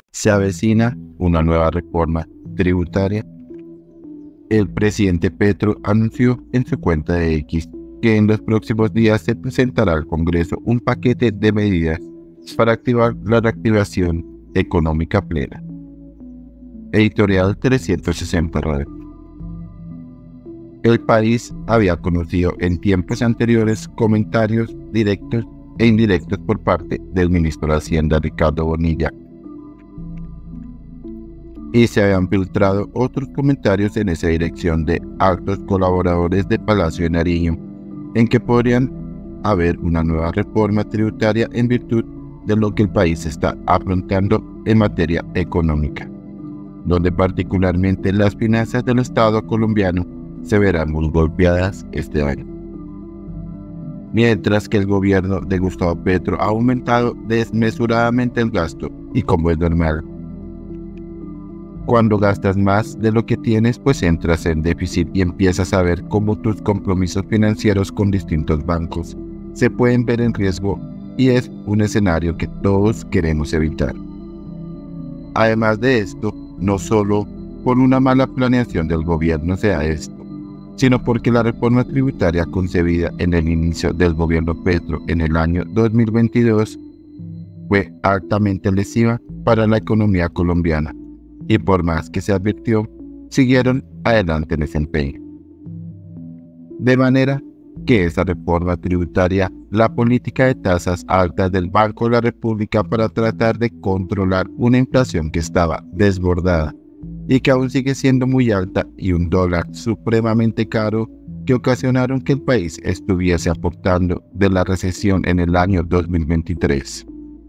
Se avecina una nueva reforma tributaria. El presidente Petro anunció en su cuenta de X que en los próximos días se presentará al Congreso un paquete de medidas para activar la reactivación económica plena. Editorial 360 Radio. El país había conocido en tiempos anteriores comentarios directos e indirectos por parte del ministro de Hacienda Ricardo Bonilla, y se habían filtrado otros comentarios en esa dirección de altos colaboradores de Palacio de Nariño, en que podrían haber una nueva reforma tributaria en virtud de lo que el país está afrontando en materia económica, donde particularmente las finanzas del Estado colombiano se verán muy golpeadas este año. Mientras que el gobierno de Gustavo Petro ha aumentado desmesuradamente el gasto, y como es normal, cuando gastas más de lo que tienes, pues entras en déficit y empiezas a ver cómo tus compromisos financieros con distintos bancos se pueden ver en riesgo, y es un escenario que todos queremos evitar. Además de esto, no solo por una mala planeación del gobierno se da esto, sino porque la reforma tributaria concebida en el inicio del gobierno Petro en el año 2022 fue altamente lesiva para la economía colombiana, y por más que se advirtió, siguieron adelante en ese empeño. De manera que esa reforma tributaria, la política de tasas altas del Banco de la República para tratar de controlar una inflación que estaba desbordada y que aún sigue siendo muy alta, y un dólar supremamente caro, que ocasionaron que el país estuviese aportando de la recesión en el año 2023.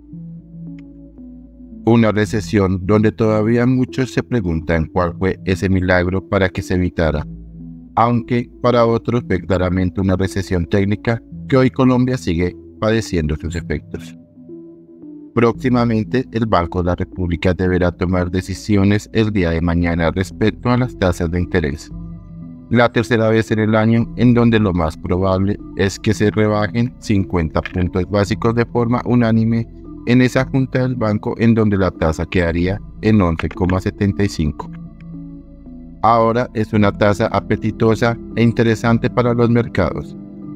Una recesión donde todavía muchos se preguntan cuál fue ese milagro para que se evitara, aunque para otros fue claramente una recesión técnica que hoy Colombia sigue padeciendo sus efectos. Próximamente el Banco de la República deberá tomar decisiones el día de mañana respecto a las tasas de interés. La tercera vez en el año en donde lo más probable es que se rebajen 50 puntos básicos de forma unánime en esa junta del banco, en donde la tasa quedaría en 11,75. Ahora es una tasa apetitosa e interesante para los mercados.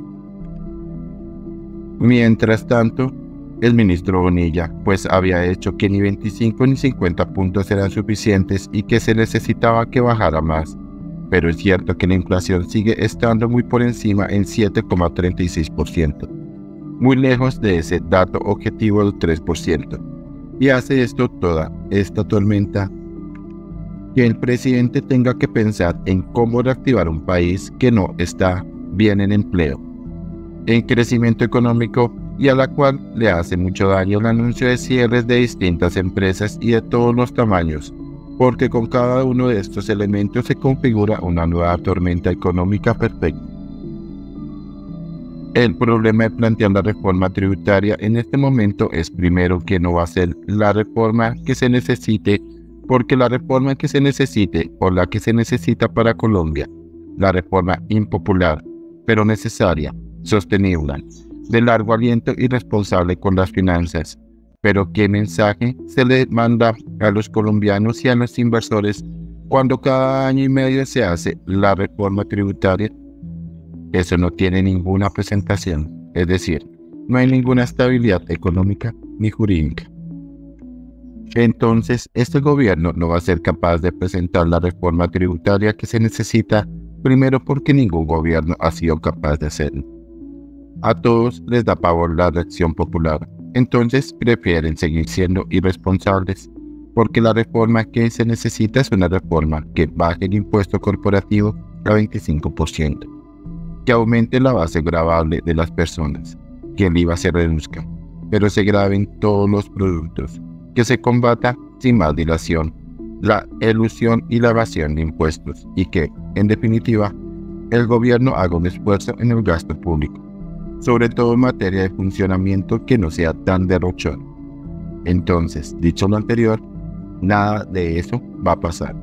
Mientras tanto, el ministro Bonilla pues había dicho que ni 25 ni 50 puntos eran suficientes y que se necesitaba que bajara más, pero es cierto que la inflación sigue estando muy por encima en 7,36%. muy lejos de ese dato objetivo del 3%. Y hace esto toda esta tormenta que el presidente tenga que pensar en cómo reactivar un país que no está bien en empleo, en crecimiento económico, y a la cual le hace mucho daño el anuncio de cierres de distintas empresas y de todos los tamaños, porque con cada uno de estos elementos se configura una nueva tormenta económica perfecta. El problema de plantear la reforma tributaria en este momento es primero que no va a ser la reforma que se necesite, porque la reforma que se necesite o la que se necesita para Colombia, la reforma impopular, pero necesaria, sostenible, de largo aliento y responsable con las finanzas. Pero ¿qué mensaje se le manda a los colombianos y a los inversores cuando cada año y medio se hace la reforma tributaria? Eso no tiene ninguna presentación, es decir, no hay ninguna estabilidad económica ni jurídica. Entonces, este gobierno no va a ser capaz de presentar la reforma tributaria que se necesita, primero porque ningún gobierno ha sido capaz de hacerlo. A todos les da pavor la reacción popular, entonces prefieren seguir siendo irresponsables, porque la reforma que se necesita es una reforma que baje el impuesto corporativo a 25%. Que aumente la base gravable de las personas, que el IVA se reduzca, pero se graven todos los productos, que se combata sin más dilación la elusión y la evasión de impuestos, y que, en definitiva, el gobierno haga un esfuerzo en el gasto público, sobre todo en materia de funcionamiento, que no sea tan derrochón. Entonces, dicho lo anterior, nada de eso va a pasar.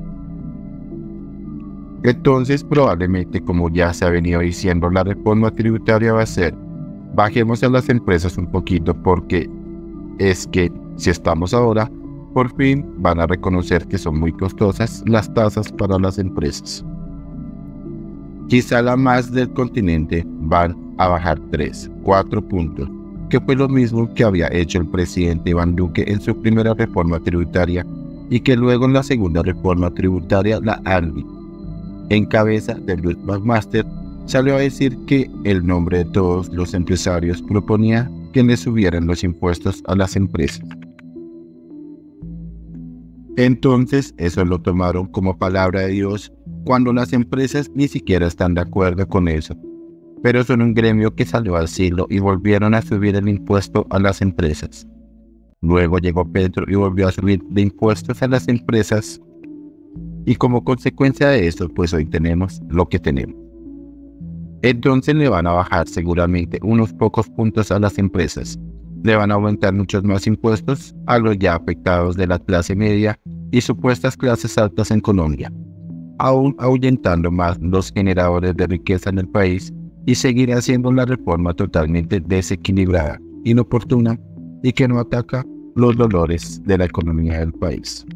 Entonces, probablemente, como ya se ha venido diciendo, la reforma tributaria va a ser: bajemos a las empresas un poquito, porque es que si estamos ahora, Por fin van a reconocer que son muy costosas las tasas para las empresas. Quizá la más del continente van a bajar 3, 4 puntos, que fue lo mismo que había hecho el presidente Iván Duque en su primera reforma tributaria y que luego en la segunda reforma tributaria, la ANVI, en cabeza de Ruth McMaster, salió a decir que el nombre de todos los empresarios proponía que le subieran los impuestos a las empresas. Entonces eso lo tomaron como palabra de Dios cuando las empresas ni siquiera están de acuerdo con eso. Pero son un gremio que salió al siglo y volvieron a subir el impuesto a las empresas. Luego llegó Petro y volvió a subir de impuestos a las empresas. Y como consecuencia de eso, pues hoy tenemos lo que tenemos. Entonces le van a bajar seguramente unos pocos puntos a las empresas. Le van a aumentar muchos más impuestos a los ya afectados de la clase media y supuestas clases altas en Colombia, aún ahuyentando más los generadores de riqueza en el país y seguir haciendo la reforma totalmente desequilibrada, inoportuna y que no ataca los dolores de la economía del país.